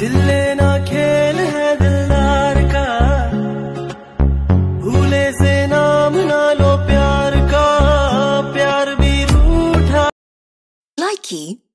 दिल लेना खेल है दिलदार का, भूले से नाम ना लो प्यार का, प्यार भी रूठा। Likey